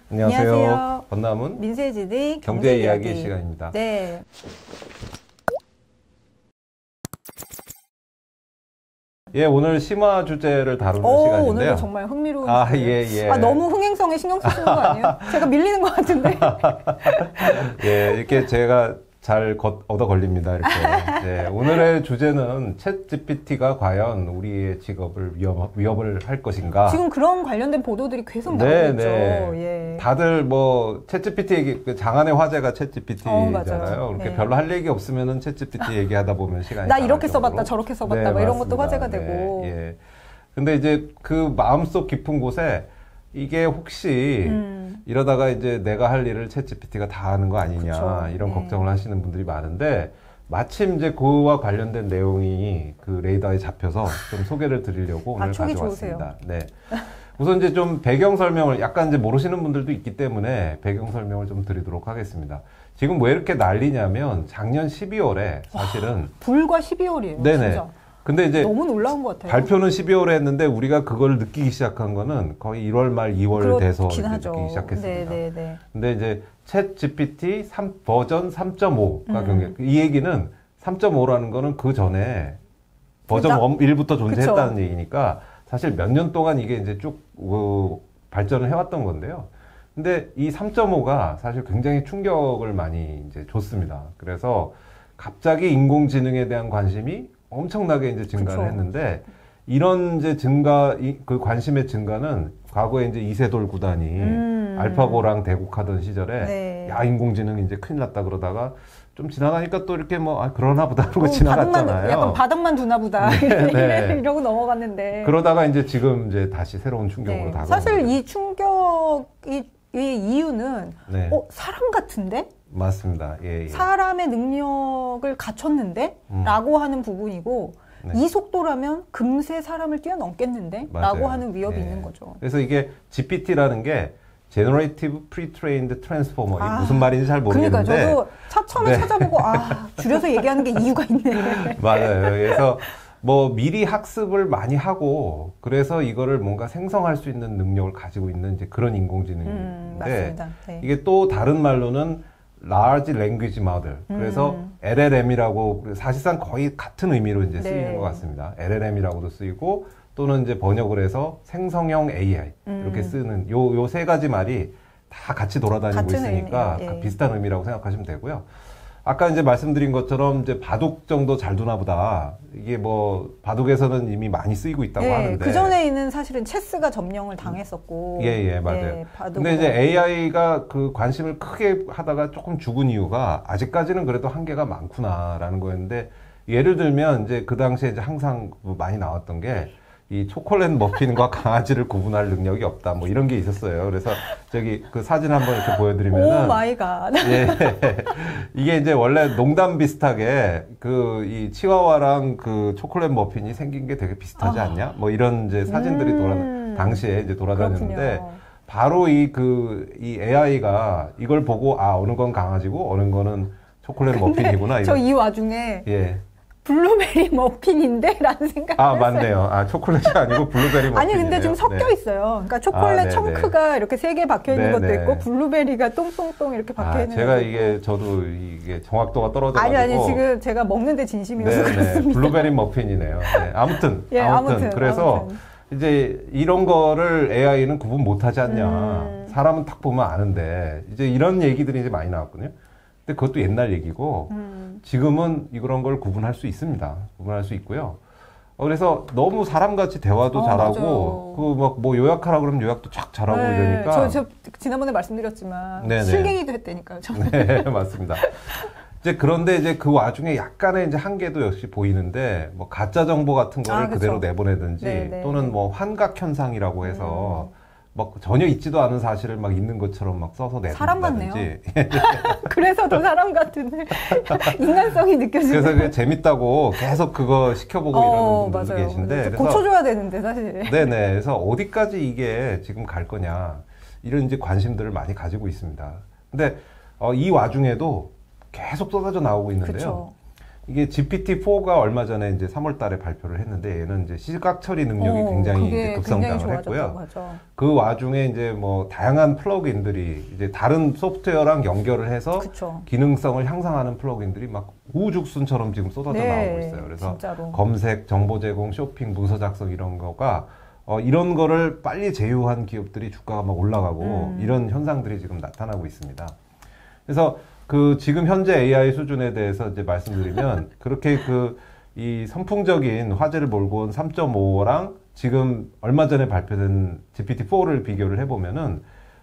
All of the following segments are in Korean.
안녕하세요. 건남은 민세지의 경제 이야기 시간입니다. 네. 예, 오늘 심화 주제를 다루는 시간인데요. 오늘 정말 흥미로운 예. 너무 흥행성에 신경 쓰시는 거 아니에요? 제가 밀리는 것 같은데. 예, 이렇게 제가 잘 얻어 걸립니다. 이렇게. 예, 오늘의 주제는 챗GPT가 과연 우리의 직업을 위협을 할 것인가? 지금 그런 관련된 보도들이 계속 나오고 있죠. 예. 다들 뭐 챗GPT 얘기, 장안의 화제가 챗GPT잖아요. 그렇게 네. 별로 할 얘기 없으면은 챗GPT 얘기하다 보면 시간이 나 이렇게 정도로. 써봤다, 저렇게 써봤다, 네, 뭐 이런 맞습니다. 것도 화제가 되고. 예. 근데 이제 그 마음속 깊은 곳에 이게 혹시 이러다가 이제 내가 할 일을 챗GPT가 다 하는 거 아니냐, 그쵸. 이런 예. 걱정을 하시는 분들이 많은데, 마침 이제 그와 관련된 내용이 그 레이더에 잡혀서 좀 소개를 드리려고 오늘 촉이 가져왔습니다. 네. 우선 이제 좀 배경 설명을 약간 이제 모르시는 분들도 있기 때문에 배경 설명을 좀 드리도록 하겠습니다. 지금 왜 이렇게 난리냐면 작년 12월에 사실은 불과 12월이에요. 네네. 진짜. 근데 이제 너무 놀라운 것 같아요. 발표는 12월에 했는데 우리가 그걸 느끼기 시작한 거는 거의 1월 말 2월 돼서 이제 느끼기 시작했습니다. 네네네. 근데 이제 챗 GPT 버전 3.5가 이 얘기는 3.5라는 거는 그 전에 버전 1부터 존재했다는 그쵸. 얘기니까 사실 몇 년 동안 이게 이제 쭉 발전을 해왔던 건데요. 근데 이 3.5가 사실 굉장히 충격을 많이 이제 줬습니다. 그래서 갑자기 인공지능에 대한 관심이 엄청나게 이제 증가를 그쵸. 했는데 이런 이제 그 관심의 증가는 과거에 이제 이세돌 구단이 알파고랑 대국하던 시절에 네. 야, 인공지능 이제 큰일 났다 그러다가 좀 지나가니까 또 이렇게 뭐 그러나 보다 그러고 지나갔잖아요. 약간 바닥만 두나 보다. 네. 이러고 넘어갔는데. 그러다가 이제 지금 이제 다시 새로운 충격으로 다가오는 사실 거죠. 이 충격의 이유는 네. 사람 같은데? 맞습니다. 예. 사람의 능력을 갖췄는데? 라고 하는 부분이고 네. 이 속도라면 금세 사람을 뛰어넘겠는데? 맞아요. 라고 하는 위협이 예. 있는 거죠. 그래서 이게 GPT라는 게 Generative Pre-trained Transformer 이게 무슨 말인지 잘 모르겠는데 그러니까 저도 처음에 찾아보고 줄여서 얘기하는 게 이유가 있네. 맞아요. 그래서 뭐 미리 학습을 많이 하고 그래서 이거를 뭔가 생성할 수 있는 능력을 가지고 있는 이제 그런 인공지능인데 맞습니다. 네. 이게 또 다른 말로는 Large Language Model 그래서 LLM이라고 사실상 거의 같은 의미로 이제 쓰이는 것 같습니다. LLM이라고도 쓰이고 또는 이제 번역을 해서 생성형 AI 이렇게 쓰는 요 세 가지 말이 다 같이 돌아다니고 있으니까 예. 비슷한 의미라고 생각하시면 되고요. 아까 이제 말씀드린 것처럼 이제 바둑 정도 잘 두나 보다. 이게 뭐 바둑에서는 이미 많이 쓰이고 있다고 하는데. 그 전에는 사실은 체스가 점령을 당했었고. 예, 맞아요. 근데 이제 AI가 그 관심을 크게 하다가 조금 죽은 이유가 아직까지는 그래도 한계가 많구나라는 거였는데 예를 들면 이제 그 당시에 이제 항상 많이 나왔던 게 이 초콜릿 머핀과 강아지를 구분할 능력이 없다. 뭐 이런 게 있었어요. 그래서 저기 그 사진 한번 이렇게 보여드리면은. 오 마이 갓. 예. 이게 이제 원래 농담 비슷하게 그 이 치와와랑 그 초콜릿 머핀이 생긴 게 되게 비슷하지 않냐? 뭐 이런 이제 사진들이 당시에 이제 돌아다녔는데 그렇군요. 바로 이 AI가 이걸 보고 어느 건 강아지고 어느 거는 초콜릿 머핀이구나. 저 이 와중에. 예. 블루베리 머핀인데? 라는 생각을 했어요. 맞네요. 초콜릿이 아니고 블루베리 머핀이네요. 아니 근데 지금 섞여 있어요. 그러니까 초콜릿 청크가 이렇게 3개 박혀 있는 것도 있고 블루베리가 똥똥똥 이렇게 박혀 있는 제가 것도 저도 이게 정확도가 떨어져가지고 아니 지금 제가 먹는데 진심이어서 그렇습니다. 블루베리 머핀이네요. 네. 아무튼 그래서 이제 이런 거를 AI는 구분 못하지 않냐. 사람은 딱 보면 아는데 이제 이런 얘기들이 이제 많이 나왔거든요. 근데 그것도 옛날 얘기고 지금은 이런 걸 구분할 수 있습니다. 구분할 수 있고요. 그래서 너무 사람같이 대화도 잘하고 그 막 뭐 요약하라 그러면 요약도 쫙 잘하고 이러니까 저 지난번에 말씀드렸지만 네네. 실갱이도 했다니까요. 저는. 네, 맞습니다. 이제 그런데 이제 그 와중에 약간의 이제 한계도 역시 보이는데 뭐 가짜 정보 같은 거를 그대로 내보내든지 네네. 또는 뭐 환각 현상이라고 해서 막 전혀 있지도 않은 사실을 막 있는 것처럼 막 써서 내든지. 사람 같네요. 그래서 더 사람 같은데 인간성이 느껴지는. 그래서 그게 재밌다고 계속 그거 시켜보고 이러는 분들도 맞아요. 계신데. 그래서 고쳐줘야 되는데 사실. 네네. 그래서 어디까지 이게 지금 갈 거냐 이런 이제 관심들을 많이 가지고 있습니다. 근데 이 와중에도 계속 쏟아져 나오고 있는데요. 그쵸. 이게 GPT-4가 얼마 전에 이제 3월 달에 발표를 했는데 얘는 이제 시각 처리 능력이 굉장히 이제 급성장을 했고요. 맞아. 그 와중에 이제 뭐 다양한 플러그인들이 이제 다른 소프트웨어랑 연결을 해서 그쵸. 기능성을 향상하는 플러그인들이 막 우후죽순처럼 지금 쏟아져 나오고 있어요. 그래서 진짜로. 검색, 정보 제공, 쇼핑, 문서 작성 이런 거가 이런 거를 빨리 제휴한 기업들이 주가가 막 올라가고 이런 현상들이 지금 나타나고 있습니다. 그래서 그 지금 현재 AI 수준에 대해서 이제 말씀드리면 그렇게 이 선풍적인 화제를 몰고 온 3.5랑 지금 얼마 전에 발표된 GPT-4를 비교를 해보면은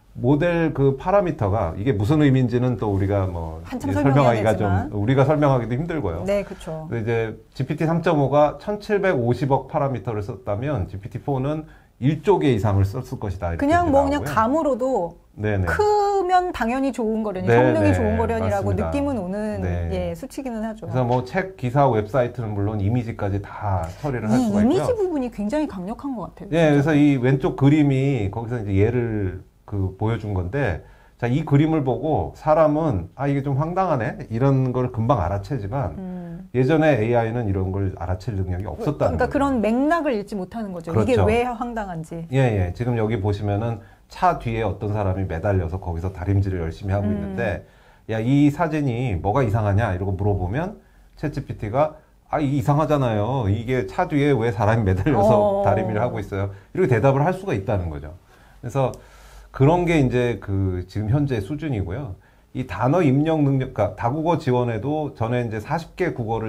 모델 그 파라미터가 이게 무슨 의미인지는 또 우리가 뭐 설명하기가 좀 우리가 설명하기도 힘들고요. 네, 그렇죠. 이제 GPT 3.5가 1,750억 파라미터를 썼다면 GPT-4는 1조 개 이상을 썼을 것이다. 이렇게 그냥 뭐 나오고요. 그냥 감으로도 네네. 크면 당연히 좋은 거려니 네네. 성능이 좋은 거려니라고 맞습니다. 느낌은 오는 네. 예, 수치기는 하죠. 그래서 뭐 책, 기사, 웹사이트는 물론 이미지까지 다 처리를 할 수가 있고요. 이미지 부분이 굉장히 강력한 것 같아요. 예, 그래서 이 왼쪽 그림이 거기서 이제 예를 보여준 건데, 자, 이 그림을 보고 사람은 이게 좀 황당하네 이런 걸 금방 알아채지만 예전에 AI는 이런 걸 알아챌 능력이 없었다는 거예요. 그러니까 그런 맥락을 읽지 못하는 거죠. 그렇죠. 이게 왜 황당한지. 예. 지금 여기 보시면은 차 뒤에 어떤 사람이 매달려서 거기서 다림질을 열심히 하고 있는데, 야, 이 사진이 뭐가 이상하냐 이러고 물어보면 챗GPT가 이게 이상하잖아요. 이게 차 뒤에 왜 사람이 매달려서 다림질을 하고 있어요. 이렇게 대답을 할 수가 있다는 거죠. 그래서 그런 게 이제 지금 현재 수준이고요. 이 단어 입력 능력, 그러니까 다국어 지원에도 전에 이제 40개 국어를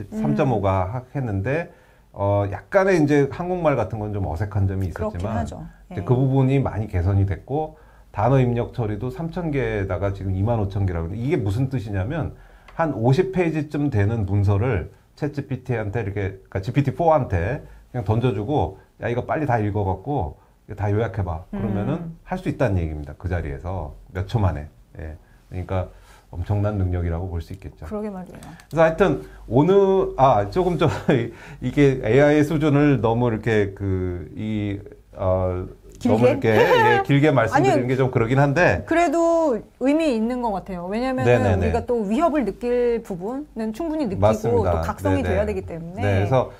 3.5가 했는데, 약간의 이제 한국말 같은 건 좀 어색한 점이 있었지만, 예. 그 부분이 많이 개선이 됐고, 단어 입력 처리도 3,000개에다가 지금 25,000개라고 하는데, 이게 무슨 뜻이냐면, 한 50페이지쯤 되는 문서를 챗GPT한테 그러니까 GPT-4한테 그냥 던져주고, 야, 이거 빨리 다 읽어갖고, 다 요약해봐. 그러면은 할 수 있다는 얘기입니다. 그 자리에서 몇 초 만에. 예. 그러니까 엄청난 능력이라고 볼 수 있겠죠. 그러게 말이에요. 그래서 하여튼 오늘 조금 이게 AI 수준을 너무 이렇게 너무 이렇게 길게 말씀드리는 게 좀 그러긴 한데 그래도 의미 있는 것 같아요. 왜냐하면 우리가 또 위협을 느낄 부분은 충분히 느끼고 맞습니다. 또 각성이 네네. 돼야 되기 때문에. 네, 그래서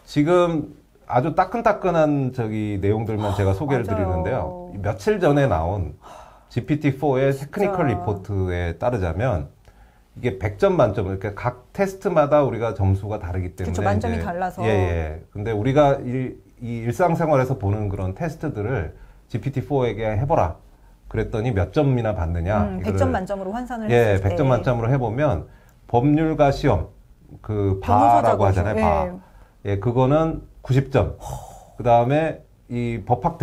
지금 아주 따끈따끈한 내용들만 제가 소개를 맞아요. 드리는데요. 며칠 전에 나온 GPT-4의 테크니컬 리포트에 따르자면 이게 100점 만점, 그러니까 각 테스트마다 우리가 점수가 다르기 때문에. 그렇죠, 만점이 달라서. 예. 근데 우리가 이 일상생활에서 보는 그런 테스트들을 GPT-4에게 해보라. 그랬더니 몇 점이나 받느냐. 100점 만점으로 환산을 했을 때. 100점 만점으로 해보면 법률가 시험, 바라고 하잖아요. 예, 그거는 90점. 그 다음에 이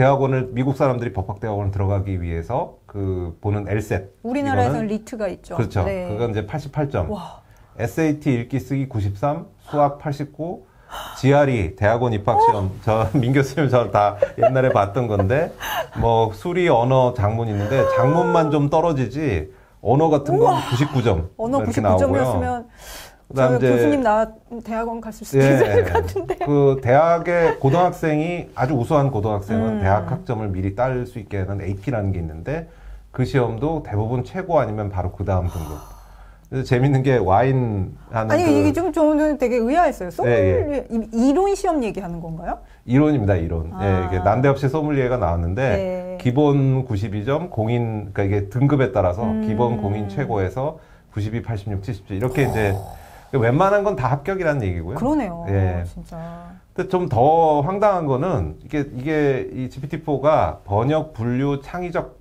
미국 사람들이 법학대학원을 들어가기 위해서 보는 LSAT. 우리나라에서는 리트가 있죠. 그렇죠. 네. 그건 이제 88점. 와. SAT 읽기 쓰기 93, 수학 89, GRE 대학원 입학 시험. 민 교수님 저 다 옛날에 봤던 건데, 뭐 수리 언어 장문 있는데 장문만 좀 떨어지지 언어 같은 건 99점. 언어 99점이었으면 저 교수님 대학원 갔을 수도 있을 것 같은데. 대학의 고등학생이 아주 우수한 고등학생은 대학 학점을 미리 딸 수 있게 하는 AP라는 게 있는데 그 시험도 대부분 최고 아니면 바로 그 다음 등급. 그래서 재밌는 게 와인 하는 이게 좀 저는 되게 의아했어요. 소믈리에 이론 시험 얘기하는 건가요? 이론입니다, 이론. 이게 난데없이 소믈리에가 나왔는데 기본 92점, 공인 그러니까 이게 등급에 따라서 기본 공인 최고에서 92, 86, 77 이렇게 이제 웬만한 건 다 합격이라는 얘기고요. 그러네요. 진짜. 근데 좀 더 황당한 거는 이게 이 GPT-4가 번역, 분류, 창의적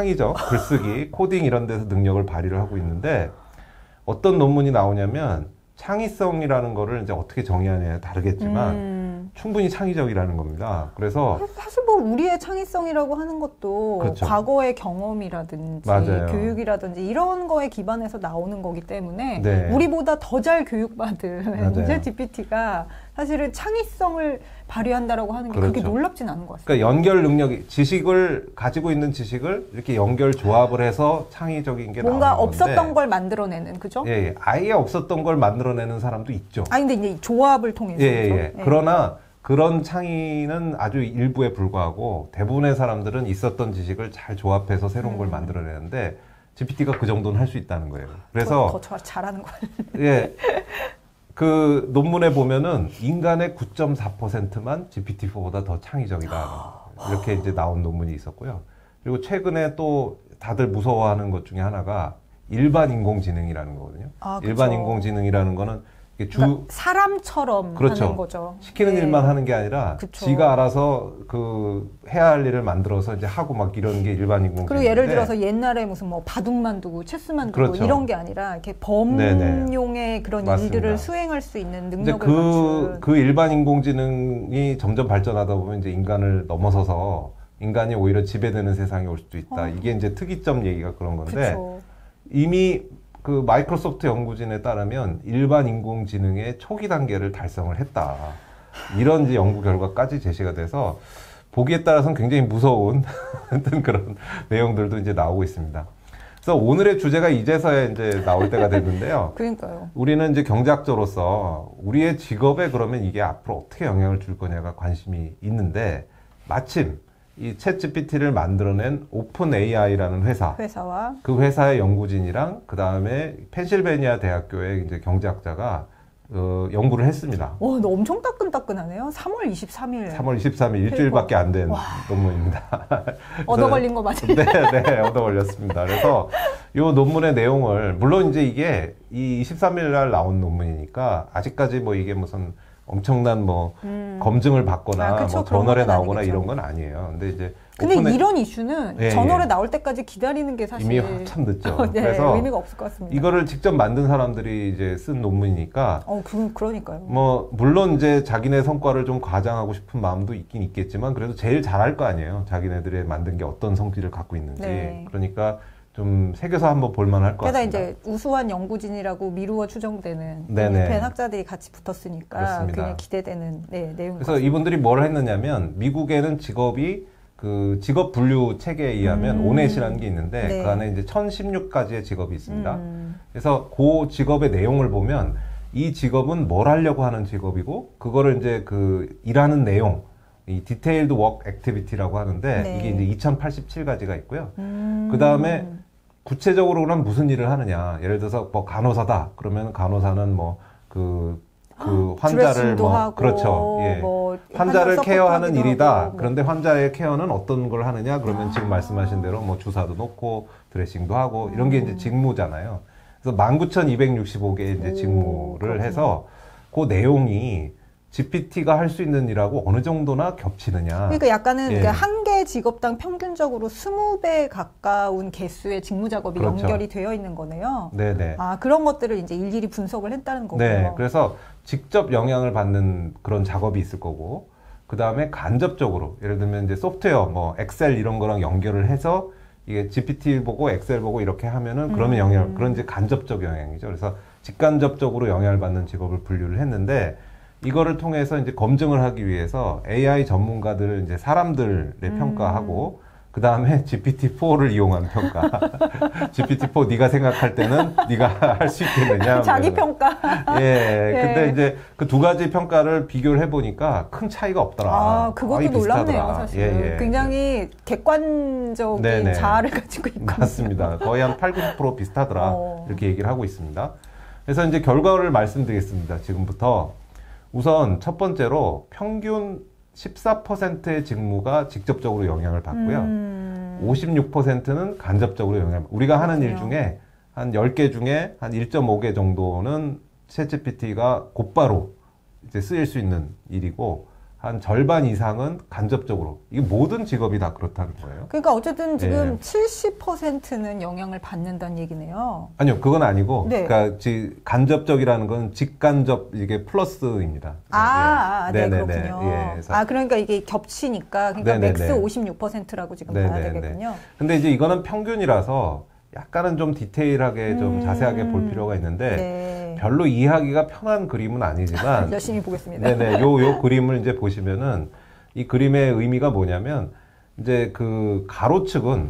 글쓰기, 코딩 이런 데서 능력을 발휘를 하고 있는데 어떤 논문이 나오냐면 창의성이라는 거를 이제 어떻게 정의하냐에 다르겠지만 충분히 창의적이라는 겁니다. 그래서 사실 뭐 우리의 창의성이라고 하는 것도 그렇죠. 과거의 경험이라든지 맞아요. 교육이라든지 이런 거에 기반해서 나오는 거기 때문에 네. 우리보다 더 잘 교육받은 GPT가 사실은 창의성을 발휘한다라고 하는 게 그렇게 놀랍진 않은 것 같습니다. 그러니까 연결 능력이 가지고 있는 지식을 이렇게 연결 조합을 해서 창의적인 게 뭔가 나오는 건데 없었던 걸 만들어내는 그죠? 예, 아예 없었던 걸 만들어내는 사람도 있죠. 근데 이제 조합을 통해서 예. 그러나 그런 창의는 아주 일부에 불과하고 대부분의 사람들은 있었던 지식을 잘 조합해서 새로운 걸 만들어내는데 GPT가 그 정도는 할 수 있다는 거예요. 그래서 더 잘하는 거예요. 예. 그 논문에 보면은 인간의 9.4%만 GPT-4보다 더 창의적이다. 이렇게 이제 나온 논문이 있었고요. 그리고 최근에 또 다들 무서워하는 것 중에 하나가 일반 인공지능이라는 거거든요. 일반 인공지능이라는 거는 그러니까 사람처럼 그렇죠. 하는 거죠. 시키는 일만 하는 게 아니라 지가 알아서 그 해야 할 일을 만들어서 이제 하고 막 이런 게 일반 인공지능. 그리고 예를 들어서 옛날에 무슨 뭐 바둑만 두고 체스만 두고 이런 게 아니라 이렇게 범용의 그런 맞습니다. 일들을 수행할 수 있는 능력을 갖춘. 그 일반 인공지능이 점점 발전하다 보면 이제 인간을 넘어서서 인간이 오히려 지배되는 세상이 올 수도 있다. 이게 이제 특이점 얘기가 그런 건데 이미 그 마이크로소프트 연구진에 따르면 일반 인공지능의 초기 단계를 달성을 했다. 이런 이제 연구 결과까지 제시가 돼서 보기에 따라서는 굉장히 무서운 그런 내용들도 이제 나오고 있습니다. 그래서 오늘의 주제가 이제서야 이제 나올 때가 됐는데요. 그러니까요. 우리는 이제 경제학자로서 우리의 직업에 그러면 이게 앞으로 어떻게 영향을 줄 거냐가 관심이 있는데 마침 이 챗GPT를 만들어낸 오픈 AI라는 회사와 그 회사의 연구진이랑 그 다음에 펜실베니아 대학교의 이제 경제학자가 연구를 했습니다. 와, 너 엄청 따끈따끈하네요. 3월 23일. 3월 23일 일주일밖에 안 된 논문입니다. 얻어 걸린 거 맞아요? 네, 얻어 걸렸습니다. 그래서 이 논문의 내용을 물론 이제 이게 이 23일 날 나온 논문이니까 아직까지 뭐 이게 무슨 엄청난 뭐 검증을 받거나 뭐 저널에 나오거나 아니겠죠. 이런 건 아니에요. 근데 이런 이슈는 저널에 나올 때까지 기다리는 게 사실 이미 한참 늦죠. 네, 그래서 의미가 없을 것 같습니다. 이거를 직접 만든 사람들이 이제 쓴 논문이니까 그러니까요. 뭐 물론 이제 자기네 성과를 좀 과장하고 싶은 마음도 있긴 있겠지만 그래도 제일 잘할 거 아니에요. 자기네들이 만든 게 어떤 성질을 갖고 있는지. 네. 그러니까 좀 새겨서 한번 볼만할 것 같습니다. 게다가 이제 우수한 연구진이라고 미루어 추정되는 벤 학자들이 같이 붙었으니까 그렇습니다. 굉장히 기대되는 내용. 그래서 같습니다. 이분들이 뭘 했느냐면 미국에는 직업이 그 직업 분류 체계에 의하면 오넷이라는 게 있는데 그 안에 이제 1016가지의 직업이 있습니다. 그래서 그 직업의 내용을 보면 이 직업은 뭘 하려고 하는 직업이고 그거를 이제 그 일하는 내용 이 디테일드 워크 액티비티라고 하는데 이게 이제 2087가지가 있고요. 그 다음에 구체적으로는 무슨 일을 하느냐. 예를 들어서 뭐 간호사다. 그러면 간호사는 뭐 그 환자를 뭐 하고, 그렇죠. 예. 뭐 환자를 케어하는 일이다. 그런데 환자의 케어는 어떤 걸 하느냐? 그러면 지금 말씀하신 대로 뭐 주사도 놓고 드레싱도 하고 이런 게 이제 직무잖아요. 그래서 19,265개의 이제 직무를 해서 그 내용이 GPT가 할 수 있는 일하고 어느 정도나 겹치느냐. 그러니까 약간은 한 개 직업당 평균적으로 20배 가까운 개수의 직무 작업이 연결이 되어 있는 거네요. 네네. 그런 것들을 이제 일일이 분석을 했다는 거고요. 네. 그래서 직접 영향을 받는 그런 작업이 있을 거고, 그 다음에 간접적으로, 예를 들면 이제 소프트웨어, 뭐 엑셀 이런 거랑 연결을 해서 이게 GPT 보고 엑셀 보고 이렇게 하면은 그러면 그런 이제 간접적 영향이죠. 그래서 직간접적으로 영향을 받는 직업을 분류를 했는데, 이거를 통해서 이제 검증을 하기 위해서 AI 전문가들을 이제 사람들의 평가하고, 그 다음에 GPT-4를 이용한 평가. GPT-4 네가 생각할 때는 네가 할 수 있겠느냐. 자기 평가. 근데 이제 그 두 가지 평가를 비교를 해보니까 큰 차이가 없더라. 그것도 놀랍네요, 사실. 굉장히 객관적인 자아를 가지고 있고. 맞습니다. 거의 한 80-90% 비슷하더라. 이렇게 얘기를 하고 있습니다. 그래서 이제 결과를 말씀드리겠습니다. 지금부터. 우선 첫 번째로 평균 14%의 직무가 직접적으로 영향을 받고요. 56%는 간접적으로 영향을 받고 우리가 하는 일 중에 한 10개 중에 한 1.5개 정도는 챗GPT가 곧바로 이제 쓰일 수 있는 일이고 한 절반 이상은 간접적으로. 이게 모든 직업이 다 그렇다는 거예요. 그러니까 어쨌든 지금 70%는 영향을 받는다는 얘기네요. 아니요, 그건 아니고. 그러니까 간접적이라는 건 직간접 이게 플러스입니다. 네, 그렇군요. 그러니까 이게 겹치니까 그러니까 맥스 56%라고 지금 봐야 되겠군요. 근데 이제 이거는 평균이라서 약간은 좀 디테일하게 좀 자세하게 볼 필요가 있는데 별로 이해하기가 편한 그림은 아니지만 열심히 보겠습니다. 요 그림을 이제 보시면은 이 그림의 의미가 뭐냐면 이제 그 가로축은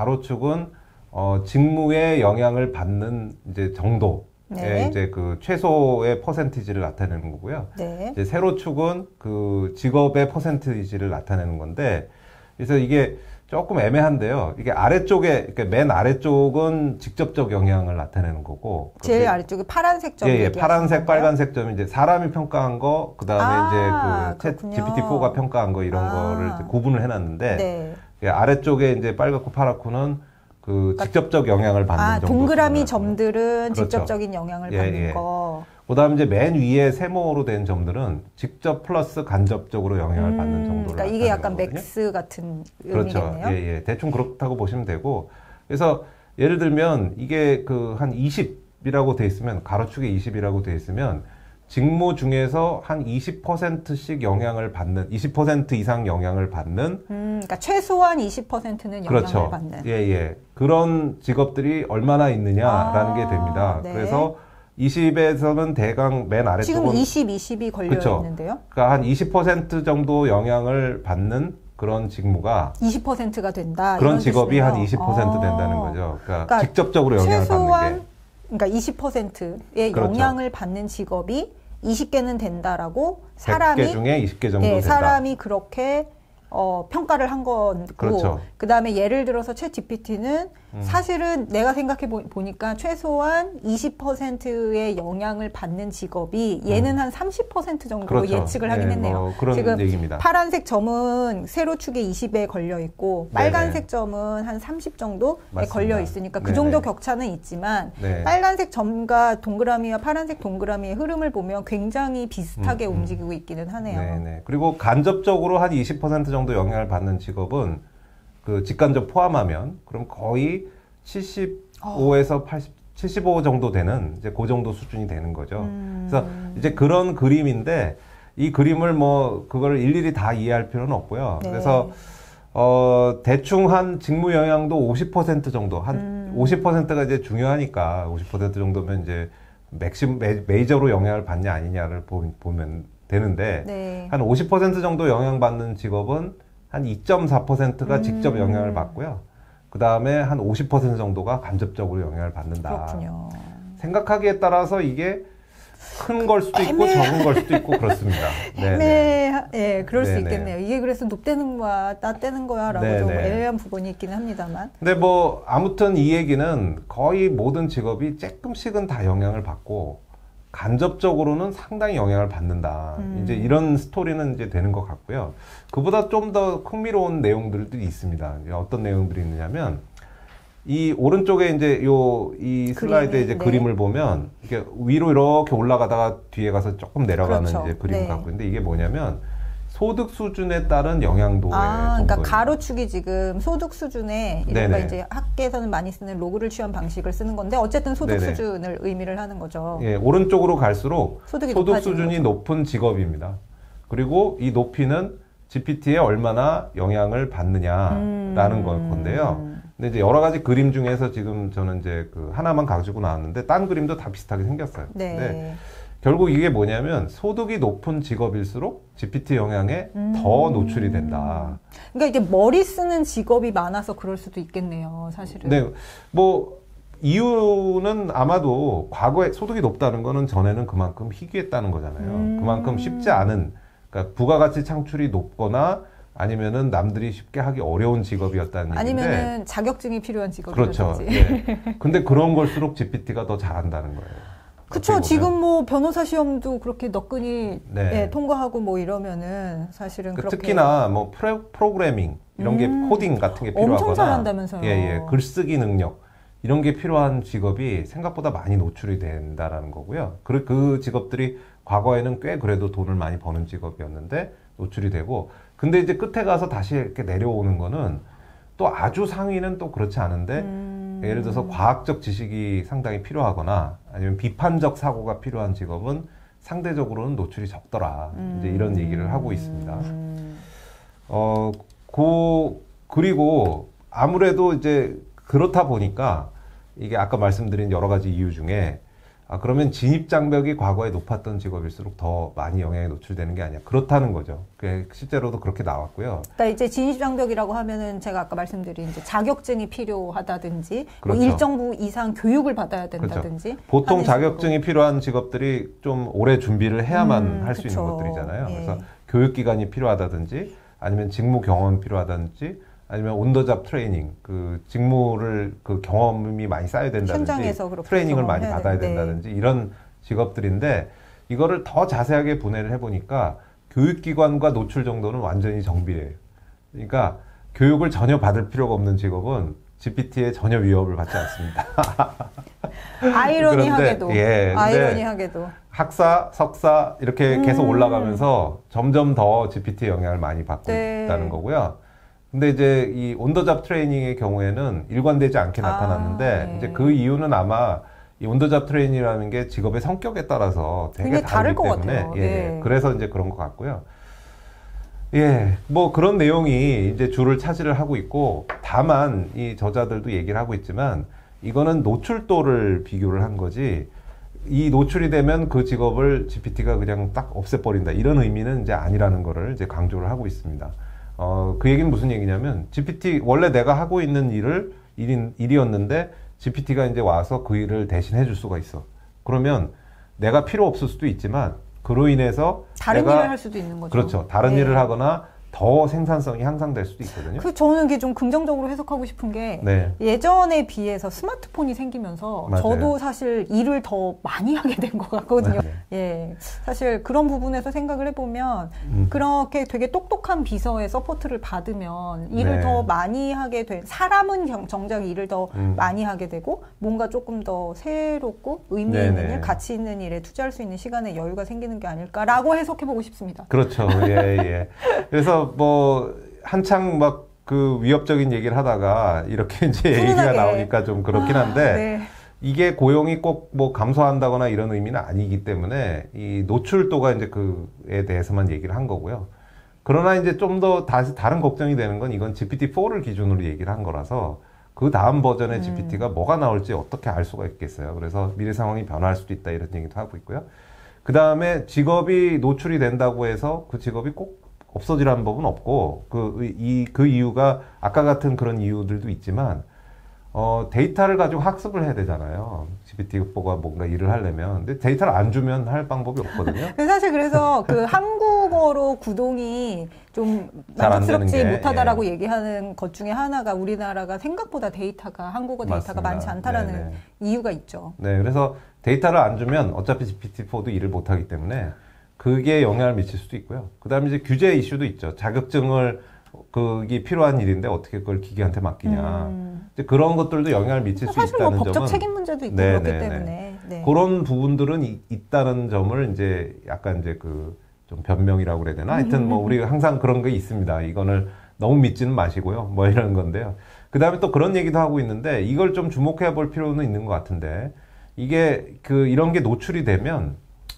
직무에 영향을 받는 이제 정도의 이제 그 최소의 퍼센티지를 나타내는 거고요. 이제 세로축은 그 직업의 퍼센티지를 나타내는 건데 그래서 이게 조금 애매한데요. 이게 아래쪽에, 그러니까 맨 아래쪽은 직접적 영향을 나타내는 거고. 제일 아래쪽에 파란색 점. 예, 파란색, 빨간색 점이 이제 사람이 평가한 거, 그 다음에 이제 그 GPT-4가 평가한 거 이런 거를 이제 구분을 해놨는데, 네. 예, 아래쪽에 이제 빨갛고 파랗고는 그 직접적 영향을 받는 정도. 동그라미 점들은 그렇죠. 직접적인 영향을 받는 거. 그 다음에 이제 맨 위에 세모로 된 점들은 직접 플러스 간접적으로 영향을 받는 정도로. 그러니까 이게 약간 거거든요. 맥스 같은 의미겠네요. 그렇죠. 예, 예. 대충 그렇다고 보시면 되고. 그래서 예를 들면 이게 그 한 20이라고 돼 있으면, 가로축에 20이라고 돼 있으면 직무 중에서 한 20%씩 영향을 받는, 20% 이상 영향을 받는. 그러니까 최소한 20%는 영향을 그렇죠. 받는. 예, 예. 그런 직업들이 얼마나 있느냐라는 게 됩니다. 네. 그래서 20에서는 대강 맨 아래쪽은 지금 20이 걸려 그쵸? 있는데요. 그러니까 한 20% 정도 영향을 받는 그런 직무가 20%가 된다. 그런 직업이 한 20% 된다는 거죠. 그러니까 직접적으로 영향을 받는 게. 그러니까 20%의 그렇죠. 영향을 받는 직업이 20개는 된다라고 100개 중에 20개 정도 된다. 사람이 그렇게 평가를 한 거고, 그렇죠. 그 다음에 예를 들어서 챗 GPT는 사실은 내가 생각해 보니까 최소한 20%의 영향을 받는 직업이 얘는 한 30% 정도 그렇죠. 예측을 하긴 했네요. 그런 지금 얘기입니다. 파란색 점은 세로축에 20에 걸려 있고 빨간색 점은 한 30 정도에 맞습니다. 걸려 있으니까 그 정도 격차는 있지만 네. 빨간색 점과 동그라미와 파란색 동그라미의 흐름을 보면 굉장히 비슷하게 움직이고 있기는 하네요. 네네. 그리고 간접적으로 한 20% 정도 영향을 받는 직업은 그 직간접 포함하면 그럼 거의 75에서 75 정도 되는 이제 그 정도 수준이 되는 거죠. 그래서 이제 그런 그림인데 이 그림을 뭐 그걸 일일이 다 이해할 필요는 없고요. 네. 그래서 대충 한 직무 영향도 50% 정도, 한 50%가 이제 중요하니까 50% 정도면 이제 메이저로 영향을 받냐 아니냐를 보면 되는데 네. 한 50% 정도 영향받는 직업은 한 2.4%가 직접 영향을 받고요. 그 다음에 한 50% 정도가 간접적으로 영향을 받는다. 그렇군요. 생각하기에 따라서 이게 큰 걸 수도 있고 적은 걸 수도 있고 그렇습니다. 예, 그럴 수 있겠네요. 이게 그래서 높대는 거야, 낮대는 거야 라고 좀 애매한 부분이 있긴 합니다만. 근데 뭐 아무튼 이 얘기는 거의 모든 직업이 조금씩은 다 영향을 받고 간접적으로는 상당히 영향을 받는다. 이제 이런 스토리는 이제 되는 것 같고요. 그보다 좀 더 흥미로운 내용들도 있습니다. 어떤 내용들이 있느냐면, 이 오른쪽에 이제 이 슬라이드에 이제 그림을 보면, 이렇게 위로 이렇게 올라가다가 뒤에 가서 조금 내려가는 그렇죠. 이제 그림을 갖고 있는데, 이게 뭐냐면, 소득 수준에 따른 영향도의 정도. 그러니까 가로축이 지금 소득 수준에 이른바 이제 학계에서는 많이 쓰는 로그를 취한 방식을 쓰는 건데 어쨌든 소득 수준을 의미를 하는 거죠. 예, 오른쪽으로 갈수록 소득 수준이 거죠. 높은 직업입니다. 그리고 이 높이는 GPT에 얼마나 영향을 받느냐라는 건데요. 근데 이제 여러 가지 그림 중에서 지금 저는 이제 그 하나만 가지고 나왔는데 딴 그림도 다 비슷하게 생겼어요. 네. 근데 결국 이게 뭐냐면 소득이 높은 직업일수록 GPT 영향에 더 노출이 된다. 그러니까 이게 머리 쓰는 직업이 많아서 그럴 수도 있겠네요, 사실은. 네, 뭐 이유는 아마도 과거에 소득이 높다는 거는 전에는 그만큼 희귀했다는 거잖아요. 그만큼 쉽지 않은, 그러니까 부가가치 창출이 높거나 아니면은 남들이 쉽게 하기 어려운 직업이었다는 얘기인데. 아니면은 자격증이 필요한 직업이라든지. 그렇죠. 네. 근데 그런 걸수록 GPT가 더 잘한다는 거예요. 그쵸. 지금 뭐 변호사 시험도 그렇게 너끈히 통과하고 뭐 이러면은 사실은 그렇게. 특히나 뭐 프로그래밍 이런 게 코딩 같은 게 필요하거나. 엄청 잘한다면서요. 예. 글쓰기 능력 이런 게 필요한 직업이 생각보다 많이 노출이 된다라는 거고요. 그 직업들이 과거에는 꽤 그래도 돈을 많이 버는 직업이었는데 노출이 되고, 근데 이제 끝에 가서 다시 이렇게 내려오는 거는 또 아주 상위는 또 그렇지 않은데 예를 들어서 과학적 지식이 상당히 필요하거나 아니면 비판적 사고가 필요한 직업은 상대적으로는 노출이 적더라. 이제 이런 얘기를 하고 있습니다. 그리고 아무래도 이제 그렇다 보니까 이게 아까 말씀드린 여러 가지 이유 중에 그러면 진입장벽이 과거에 높았던 직업일수록 더 많이 영향에 노출되는 게 아니야. 그렇다는 거죠. 실제로도 그렇게 나왔고요. 그러니까 이제 진입장벽이라고 하면은 제가 아까 말씀드린 이제 자격증이 필요하다든지 그렇죠. 뭐 일정 부 이상 교육을 받아야 된다든지. 그렇죠. 보통 자격증이 필요한 직업들이 좀 오래 준비를 해야만 할 수 있는 것들이잖아요. 그래서 교육기간이 필요하다든지 아니면 직무 경험이 필요하다든지 아니면 온더잡 트레이닝, 그 직무를 그 경험이 많이 쌓여야 된다든지 현장에서 그렇게 트레이닝을 많이 받아야 되는데. 된다든지 이런 직업들인데 이거를 더 자세하게 분해를 해보니까 교육기관과 노출 정도는 완전히 정비예요. 그러니까 교육을 전혀 받을 필요가 없는 직업은 GPT에 전혀 위협을 받지 않습니다. 아이러니하게도. 예, 아이러니하게도. 학사, 석사 이렇게 계속 올라가면서 점점 더 GPT의 영향을 많이 받고 있다는 거고요. 근데 이제 이 온더잡 트레이닝의 경우에는 일관되지 않게 나타났는데 네. 이제 그 이유는 아마 이 온더잡 트레이닝이라는 게 직업의 성격에 따라서 되게 다를 다르기 것 때문에 같아요. 예, 네. 그래서 이제 그런 것 같고요. 예, 뭐 그런 내용이 이제 주를 차지를 하고 있고 다만 이 저자들도 얘기를 하고 있지만 이거는 노출도를 비교를 한 거지 이 노출이 되면 그 직업을 GPT가 그냥 딱 없애버린다 이런 의미는 이제 아니라는 거를 이제 강조를 하고 있습니다. 그 얘기는 무슨 얘기냐면 GPT 원래 내가 하고 있는 일이었는데 GPT가 이제 와서 그 일을 대신해 줄 수가 있어. 그러면 내가 필요 없을 수도 있지만 그로 인해서 다른 내가 일을 할 수도 있는 거죠. 그렇죠. 다른 네. 일을 하거나 더 생산성이 향상될 수도 있거든요. 저는 이게 좀 긍정적으로 해석하고 싶은 게 네. 예전에 비해서 스마트폰이 생기면서 맞아요. 저도 사실 일을 더 많이 하게 된 것 같거든요. 네. 예, 사실 그런 부분에서 생각을 해보면 그렇게 되게 똑똑한 비서의 서포트를 받으면 일을 네. 더 많이 하게 된 사람은 정작 일을 더 많이 하게 되고 뭔가 조금 더 새롭고 의미 있는 네네. 일, 가치 있는 일에 투자할 수 있는 시간에 여유가 생기는 게 아닐까라고 해석해보고 싶습니다. 그렇죠. 예, 예. 그래서 뭐 한창 막 그 위협적인 얘기를 하다가 이렇게 이제 얘기가 훈훈하게. 나오니까 좀 그렇긴 한데 네. 이게 고용이 꼭 뭐 감소한다거나 이런 의미는 아니기 때문에 이 노출도가 이제 그에 대해서만 얘기를 한 거고요. 그러나 이제 좀 더 다른 걱정이 되는 건 이건 GPT-4를 기준으로 얘기를 한 거라서 그 다음 버전의 GPT가 뭐가 나올지 어떻게 알 수가 있겠어요. 그래서 미래 상황이 변화할 수도 있다 이런 얘기도 하고 있고요. 그 다음에 직업이 노출이 된다고 해서 그 직업이 꼭 없어지라는 법은 없고 그 이유가 아까 같은 그런 이유들도 있지만 데이터를 가지고 학습을 해야 되잖아요. GPT-4가 뭔가 일을 하려면. 근데 데이터를 안 주면 할 방법이 없거든요. 사실 그래서 그 한국어로 구동이 좀 잘안 만족스럽지 되는 게, 못하다라고 예. 얘기하는 것 중에 하나가 우리나라가 생각보다 한국어 데이터가 맞습니다. 많지 않다라는 네네. 이유가 있죠. 네, 그래서 데이터를 안 주면 어차피 GPT-4도 일을 못 하기 때문에 그게 영향을 미칠 수도 있고요. 그 다음에 이제 규제 이슈도 있죠. 자격증을 그게 필요한 일인데 어떻게 그걸 기계한테 맡기냐. 이제 그런 것들도 영향을 미칠 수 사실 뭐 있다는 법적 점은 책임 문제도 있고 네, 그렇기 네, 네. 때문에 네. 그런 부분들은 있다는 점을 이제 약간 이제 그 좀 변명이라고 그래야 되나? 하여튼 뭐 우리 항상 그런 게 있습니다. 이거를 너무 믿지는 마시고요. 뭐 이런 건데요. 그 다음에 또 그런 얘기도 하고 있는데 이걸 좀 주목해 볼 필요는 있는 것 같은데 이게 이런 게 노출이 되면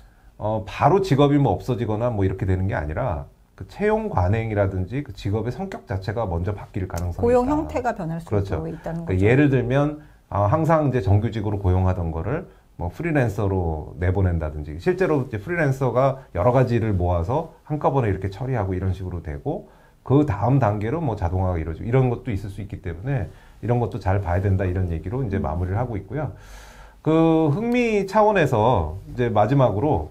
바로 직업이 뭐 없어지거나 뭐 이렇게 되는 게 아니라 그 채용 관행이라든지 그 직업의 성격 자체가 먼저 바뀔 가능성이 고용 있다. 형태가 변할 수도 그렇죠. 있다는 그러니까 거죠. 예를 들면 항상 이제 정규직으로 고용하던 거를 뭐 프리랜서로 내보낸다든지 실제로 이제 프리랜서가 여러 가지 일을 모아서 한꺼번에 이렇게 처리하고 이런 식으로 되고 그 다음 단계로 뭐 자동화가 이루어지고 이런 것도 있을 수 있기 때문에 이런 것도 잘 봐야 된다 이런 얘기로 이제 마무리를 하고 있고요. 그 흥미 차원에서 이제 마지막으로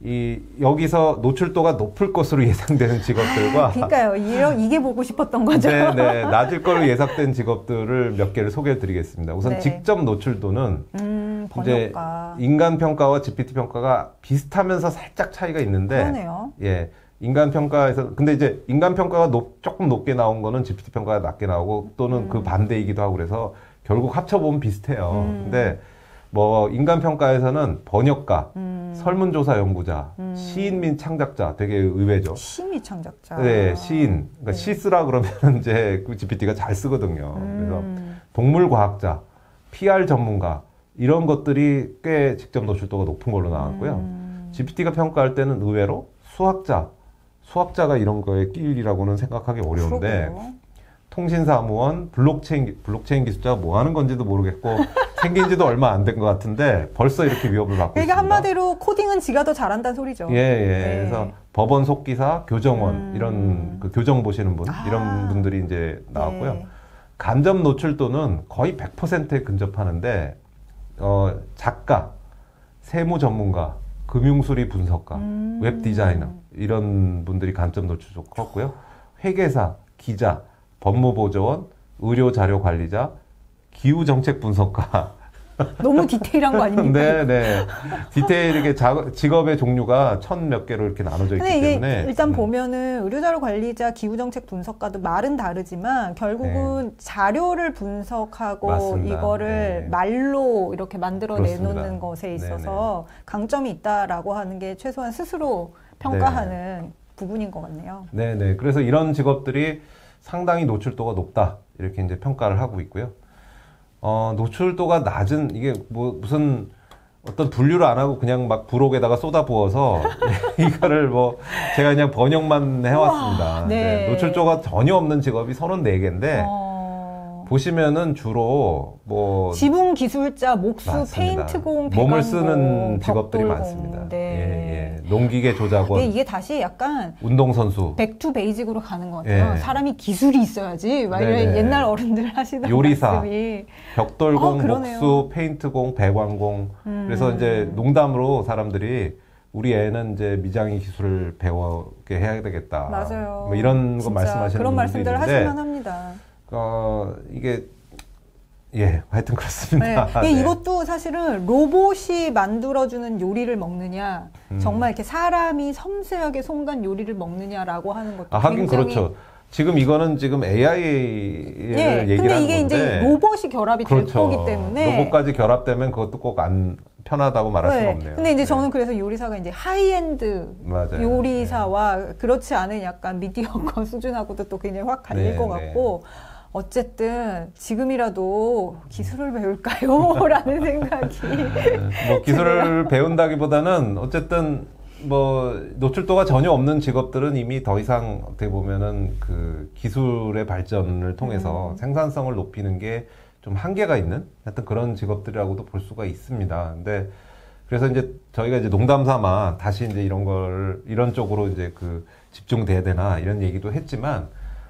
여기서 노출도가 높을 것으로 예상되는 직업들과 그러니까요. 이게 보고 싶었던 거죠. 네, 낮을 거로 예상된 직업들을 몇 개를 소개해 드리겠습니다. 우선 네. 직접 노출도는 이제 번역가. 인간 평가와 GPT 평가가 비슷하면서 살짝 차이가 있는데 그러네요. 예. 인간 평가에서 근데 이제 인간 평가가 조금 높게 나온 거는 GPT 평가가 낮게 나오고 또는 그 반대이기도 하고 그래서 결국 합쳐 보면 비슷해요. 근데 뭐 인간 평가에서는 번역가, 설문조사 연구자, 시인 및 창작자 되게 의외죠. 시미 창작자. 네, 시인. 그러니까 네. 시 쓰라 그러면 이제 그 GPT가 잘 쓰거든요. 그래서 동물 과학자, PR 전문가 이런 것들이 꽤 직접 노출도가 높은 걸로 나왔고요. GPT가 평가할 때는 의외로 수학자가 이런 거에 끼일이라고는 생각하기 어려운데 그러게요. 통신사무원, 블록체인 기술자가 뭐 하는 건지도 모르겠고 생긴 지도 얼마 안 된 것 같은데 벌써 이렇게 위협을 받고 그러니까 있습니다. 한마디로 코딩은 지가 더 잘한다는 소리죠. 예, 예. 네. 그래서 법원 속기사, 교정원 이런 그 교정 보시는 분 이런 분들이 이제 나왔고요. 네. 간접 노출도는 거의 100%에 근접하는데 작가, 세무 전문가, 금융수리 분석가, 웹 디자이너 이런 분들이 간접 노출도 컸고요. 회계사, 기자, 법무보조원, 의료자료관리자, 기후정책분석가. 너무 디테일한 거 아닙니까? 네, 네. 디테일하게 직업의 종류가 1000몇 개로 이렇게 나눠져 있기 때문에. 일단 보면은 의료자료 관리자, 기후정책 분석가도 말은 다르지만 결국은 네. 자료를 분석하고 맞습니다. 이거를 네. 말로 이렇게 만들어 내놓는 것에 있어서 네네. 강점이 있다라고 하는 게 최소한 스스로 평가하는 네. 부분인 것 같네요. 네, 네. 그래서 이런 직업들이 상당히 노출도가 높다 이렇게 이제 평가를 하고 있고요. 노출도가 낮은, 이게 뭐 무슨 어떤 분류를 안 하고 그냥 막 부록에다가 쏟아 부어서 이거를 뭐 제가 그냥 번역만 해왔습니다. 우와, 네. 네, 노출도가 전혀 없는 직업이 34개인데 보시면은 주로 뭐 지붕 기술자, 목수, 맞습니다. 페인트공, 배관공, 몸을 쓰는 직업들이 많습니다. 네. 예, 예. 농기계 조작원. 네, 이게 다시 약간 운동선수. 백투 베이직으로 가는 것 같아요. 예. 사람이 기술이 있어야지. 막 이런 옛날 어른들 하시던 요리사, 말씀이. 벽돌공, 목수, 페인트공, 배관공. 그래서 이제 농담으로 사람들이 우리 애는 이제 미장이 기술을 배우게 해야 되겠다. 맞아요. 뭐 이런 거 말씀하시는 그런 말씀들 있는데, 하실만 합니다. 이게 예, 하여튼 그렇습니다. 네. 네. 이것도 사실은 로봇이 만들어주는 요리를 먹느냐, 정말 이렇게 사람이 섬세하게 손간 요리를 먹느냐라고 하는 것도 하긴 그렇죠. 지금 이거는 지금 AI를 예, 얘기를 근데 하는 이게 건데 이제 로봇이 결합이 그렇죠. 될 거기 때문에 로봇까지 결합되면 그것도 꼭 안 편하다고 말할 수는 없네요. 근데 이제 네. 저는 그래서 요리사가 이제 하이엔드 맞아요. 요리사와 네. 그렇지 않은 약간 미디어커 수준하고도 또 굉장히 확 갈릴 네, 것 같고 어쨌든 지금이라도 기술을 배울까요? 라는 생각이 뭐 기술을 배운다기보다는 어쨌든 뭐 노출도가 전혀 없는 직업들은 이미 더 이상 어떻게 보면은 그 기술의 발전을 통해서 생산성을 높이는 게 좀 한계가 있는 하여튼 그런 직업들이라고도 볼 수가 있습니다. 근데 그래서 이제 저희가 이제 농담 삼아 다시 이제 이런 쪽으로 이제 그 집중돼야 되나 이런 얘기도 했지만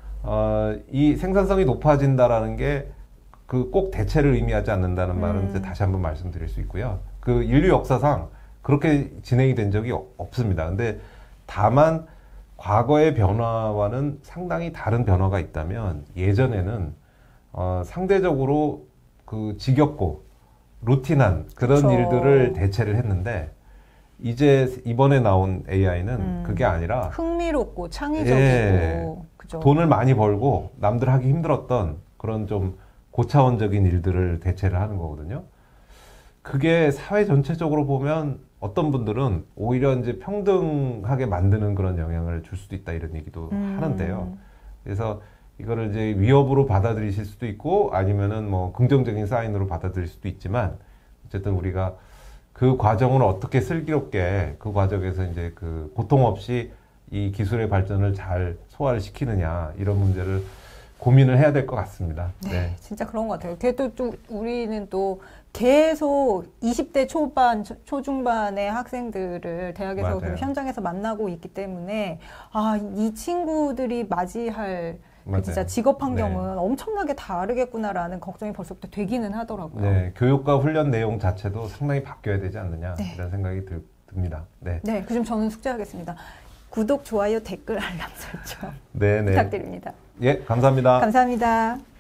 이 생산성이 높아진다라는 게 그 꼭 대체를 의미하지 않는다는 말은 이제 다시 한번 말씀드릴 수 있고요. 그 인류 역사상 그렇게 진행이 된 적이 없습니다. 근데 다만 과거의 변화와는 상당히 다른 변화가 있다면 예전에는 상대적으로 그 지겹고 루틴한 그런 그렇죠. 일들을 대체를 했는데 이제 이번에 나온 AI는 그게 아니라 흥미롭고 창의적이고 예, 그죠. 돈을 많이 벌고 남들 하기 힘들었던 그런 좀 고차원적인 일들을 대체를 하는 거거든요. 그게 사회 전체적으로 보면 어떤 분들은 오히려 이제 평등하게 만드는 그런 영향을 줄 수도 있다 이런 얘기도 하는데요. 그래서 이거를 이제 위협으로 받아들이실 수도 있고 아니면은 뭐 긍정적인 사인으로 받아들일 수도 있지만 어쨌든 우리가 그 과정을 어떻게 슬기롭게 그 과정에서 이제 그 고통 없이 이 기술의 발전을 잘 소화를 시키느냐 이런 문제를 고민을 해야 될 것 같습니다. 네, 진짜 그런 것 같아요. 그래도 좀 우리는 또 계속 20대 초반, 초중반의 학생들을 대학에서 그 현장에서 만나고 있기 때문에 이 친구들이 맞이할 진짜 직업 환경은 엄청나게 다르겠구나라는 걱정이 벌써부터 되기는 하더라고요. 네, 교육과 훈련 내용 자체도 상당히 바뀌어야 되지 않느냐 이런 생각이 듭니다. 네, 그럼 저는 숙제하겠습니다. 구독, 좋아요, 댓글, 알람 설정 부탁드립니다. 예, 감사합니다. 감사합니다.